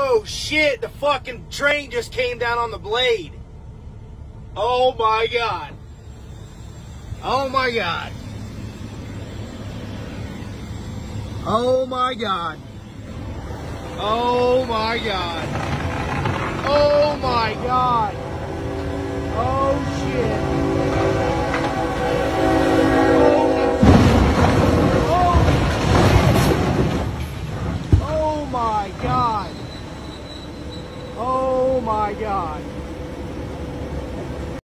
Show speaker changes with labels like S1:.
S1: Oh shit, the fucking train just came down on the blade. Oh my god. Oh my god. Oh my god. Oh my god. Oh my god.